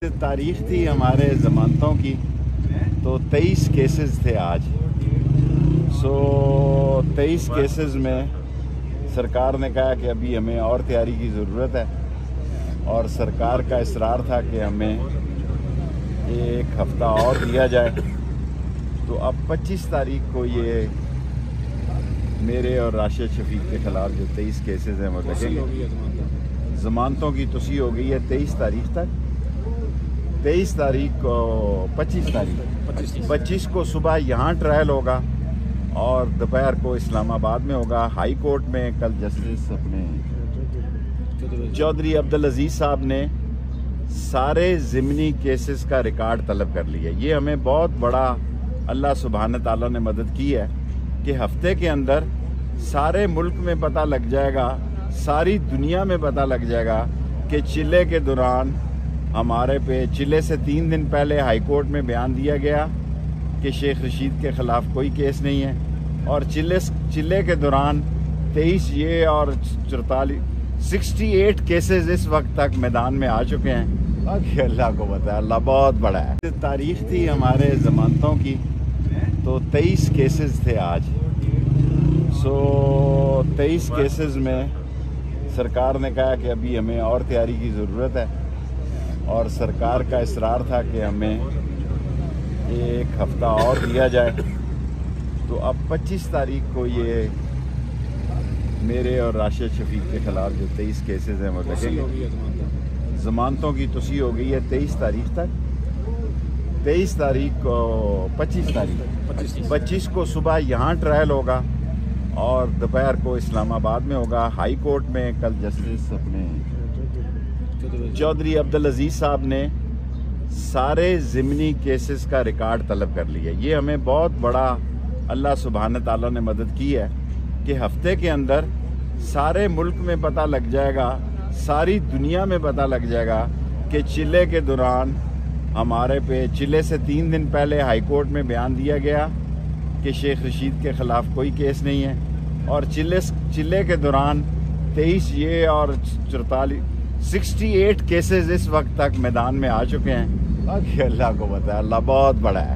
तारीख थी हमारे ज़मानतों की, तो 23 केसेस थे आज। 23 केसेस में सरकार ने कहा कि अभी हमें और तैयारी की ज़रूरत है, और सरकार का इसरार था कि हमें एक हफ़्ता और दिया जाए। तो अब 25 तारीख को ये मेरे और राशिद शफीक के ख़िलाफ़ जो 23 केसेस हैं वो लगेंगे। ज़मानतों की तोसी हो गई है 23 तारीख तक। 23 तारीख को 25 को सुबह यहाँ ट्रायल होगा और दोपहर को इस्लामाबाद में होगा। हाई कोर्ट में कल जस्टिस अपने चौधरी अब्दुल अजीज़ साहब ने सारे ज़िमनी केसेस का रिकॉर्ड तलब कर लिया। ये हमें बहुत बड़ा अल्लाह सुब्हान ताला ने मदद की है कि हफ्ते के अंदर सारे मुल्क में पता लग जाएगा, सारी दुनिया में पता लग जाएगा कि चिल्ले के दौरान हमारे पे चिल्ले से 3 दिन पहले हाई कोर्ट में बयान दिया गया कि शेख रशीद के ख़िलाफ़ कोई केस नहीं है, और चिल्ले के दौरान 23 ये और 68 केसेस इस वक्त तक मैदान में आ चुके हैं। बाकी अल्लाह को पता है, अल्लाह बहुत बड़ा है। तारीख थी हमारे ज़मानतों की, तो 23 केसेस थे आज। 23 केसेस में सरकार ने कहा कि अभी हमें और तैयारी की ज़रूरत है, और सरकार का इसरार था कि हमें एक हफ़्ता और दिया जाए। तो अब 25 तारीख को ये मेरे और राशिद शफीक के ख़िलाफ़ जो 23 केसेस हैं वो लगेंगे। ज़मानतों की तोसी हो गई है 23 तारीख तक। 23 तारीख को 25 को सुबह यहाँ ट्रायल होगा और दोपहर को इस्लामाबाद में होगा। हाई कोर्ट में कल जस्टिस अपने चौधरी अब्दुल अजीज़ साहब ने सारे ज़िमनी केसेस का रिकॉर्ड तलब कर लिया। ये हमें बहुत बड़ा अल्लाह सुब्हान ताला ने मदद की है कि हफ्ते के अंदर सारे मुल्क में पता लग जाएगा, सारी दुनिया में पता लग जाएगा कि चिल्ले के दौरान हमारे पे चिल्ले से 3 दिन पहले हाई कोर्ट में बयान दिया गया कि शेख रशीद के ख़िलाफ़ कोई केस नहीं है, और चिल्ले के दौरान 23 ये और 68 केसेस इस वक्त तक मैदान में आ चुके हैं। बाकी अल्लाह को पता है, अल्लाह बहुत बड़ा है।